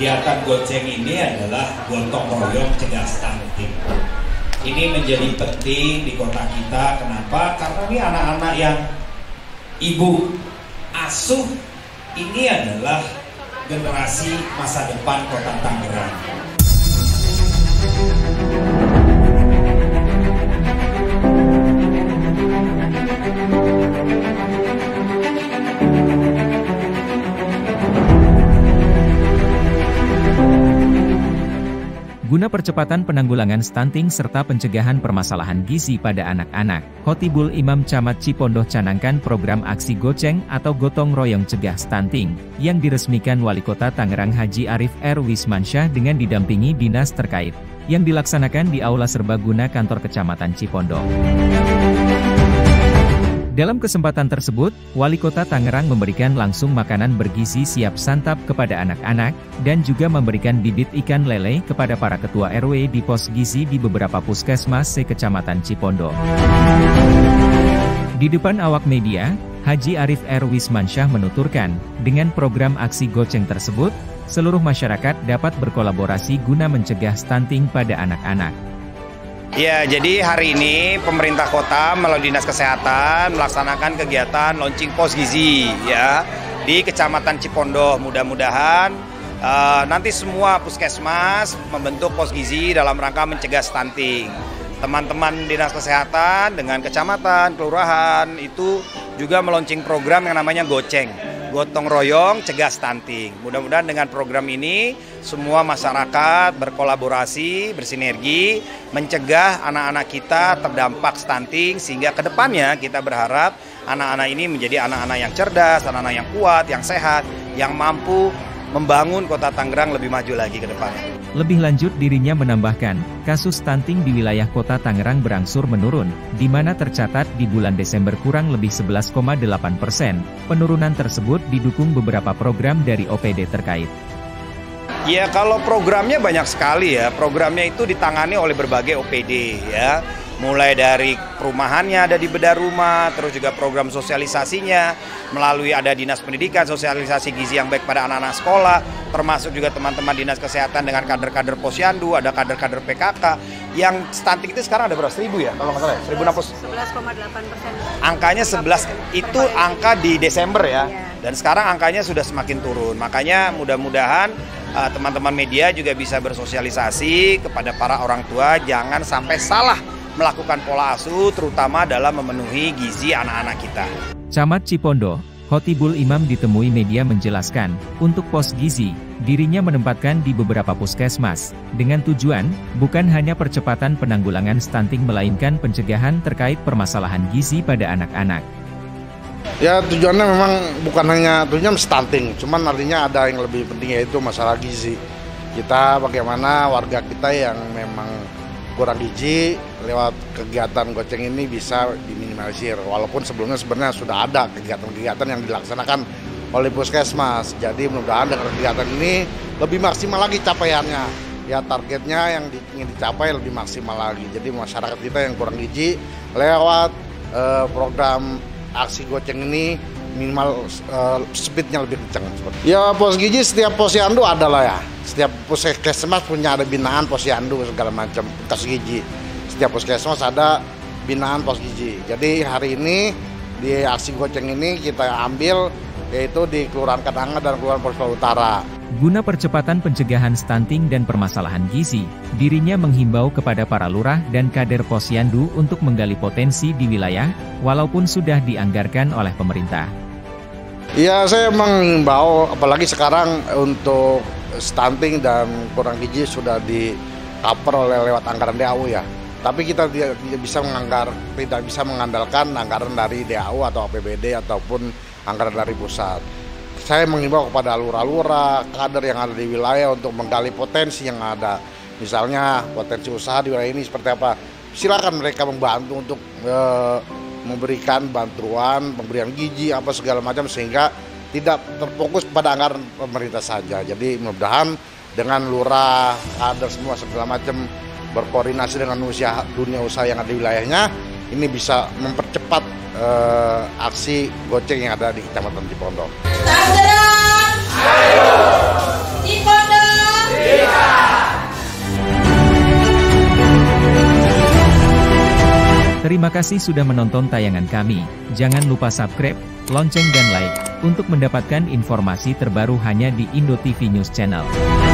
kegiatan goceng ini adalah gotong royong cegah stunting. Ini menjadi penting di kota kita. Kenapa? Karena ini anak-anak yang ibu asuh ini adalah generasi masa depan kota Tangerang. Guna percepatan penanggulangan stunting serta pencegahan permasalahan gizi pada anak-anak, Khotibul Imam Camat Cipondoh canangkan program aksi goceng atau gotong royong cegah stunting, yang diresmikan Wali Kota Tangerang Haji Arif R. Wismansyah dengan didampingi dinas terkait, yang dilaksanakan di Aula Serbaguna Kantor Kecamatan Cipondoh. Dalam kesempatan tersebut, Wali Kota Tangerang memberikan langsung makanan bergizi siap santap kepada anak-anak, dan juga memberikan bibit ikan lele kepada para ketua RW di pos gizi di beberapa puskesmas se-Kecamatan Cipondoh. Di depan awak media, Haji Arif R. Wismansyah menuturkan, dengan program aksi goceng tersebut, seluruh masyarakat dapat berkolaborasi guna mencegah stunting pada anak-anak. Ya, jadi hari ini pemerintah kota melalui Dinas Kesehatan melaksanakan kegiatan launching pos gizi ya di Kecamatan Cipondoh. Mudah-mudahan nanti semua puskesmas membentuk pos gizi dalam rangka mencegah stunting. Teman-teman Dinas Kesehatan dengan kecamatan, kelurahan itu juga meluncing program yang namanya goceng, gotong royong cegah stunting. Mudah-mudahan dengan program ini semua masyarakat berkolaborasi, bersinergi, mencegah anak-anak kita terdampak stunting, sehingga kedepannya kita berharap anak-anak ini menjadi anak-anak yang cerdas, anak-anak yang kuat, yang sehat, yang mampu membangun kota Tangerang lebih maju lagi ke depannya. Lebih lanjut dirinya menambahkan, kasus stunting di wilayah kota Tangerang berangsur menurun, di mana tercatat di bulan Desember kurang lebih 11,8%. Penurunan tersebut didukung beberapa program dari OPD terkait. Ya, kalau programnya banyak sekali ya. Programnya itu ditangani oleh berbagai OPD ya. Mulai dari perumahannya ada di bedah rumah, terus juga program sosialisasinya melalui ada Dinas Pendidikan, sosialisasi gizi yang baik pada anak-anak sekolah, termasuk juga teman-teman Dinas Kesehatan dengan kader-kader Posyandu, ada kader-kader PKK. Yang stunting itu sekarang ada berapa? 1.000 ya? Kalau nggak salah ya? 11,8%. Angkanya 11, itu angka di Desember ya. Dan sekarang angkanya sudah semakin turun. Makanya mudah-mudahan teman-teman media juga bisa bersosialisasi kepada para orang tua, jangan sampai salah melakukan pola asuh, terutama dalam memenuhi gizi anak-anak kita. Camat Cipondoh, Khotibul Imam ditemui media menjelaskan, untuk pos gizi, dirinya menempatkan di beberapa puskesmas, dengan tujuan, bukan hanya percepatan penanggulangan stunting melainkan pencegahan terkait permasalahan gizi pada anak-anak. Ya, tujuannya memang bukan hanya tujuan stunting, cuman artinya ada yang lebih penting, yaitu masalah gizi. Kita bagaimana warga kita yang memang kurang gizi lewat kegiatan goceng ini bisa diminimalisir, walaupun sebelumnya sebenarnya sudah ada kegiatan-kegiatan yang dilaksanakan oleh puskesmas. Jadi mudah-mudahan dengan kegiatan ini lebih maksimal lagi capaiannya, ya targetnya yang ingin dicapai lebih maksimal lagi. Jadi masyarakat kita yang kurang gizi lewat program aksi goceng ini minimal speednya lebih kencang. Ya, pos gizi setiap posyandu ada lah ya. Setiap puskesmas punya ada binaan posyandu segala macam pos gizi. Setiap puskesmas ada binaan pos gizi. Jadi hari ini di aksi goceng ini kita ambil yaitu di Kelurahan Kadanga dan Kelurahan Posko Utara. Guna percepatan pencegahan stunting dan permasalahan gizi, dirinya menghimbau kepada para lurah dan kader posyandu untuk menggali potensi di wilayah, walaupun sudah dianggarkan oleh pemerintah. Ya, saya menghimbau, apalagi sekarang untuk stunting dan kurang gizi sudah di-cover lewat anggaran DAU ya. Tapi kita tidak bisa mengandalkan anggaran dari DAU atau APBD ataupun anggaran dari pusat. Saya menghimbau kepada lurah-lurah, kader yang ada di wilayah untuk menggali potensi yang ada. Misalnya potensi usaha di wilayah ini seperti apa. Silakan mereka membantu untuk memberikan bantuan, pemberian gizi, apa segala macam, sehingga tidak terfokus pada anggaran pemerintah saja. Jadi mudah-mudahan dengan lurah, kader semua segala macam berkoordinasi dengan dunia usaha yang ada di wilayahnya, ini bisa mempercepat aksi goceng yang ada di Kecamatan Cipondoh. Tangerang, ayo! Cipondoh! Terima kasih sudah menonton tayangan kami. Jangan lupa subscribe, lonceng dan like, untuk mendapatkan informasi terbaru hanya di Indo TV News Channel.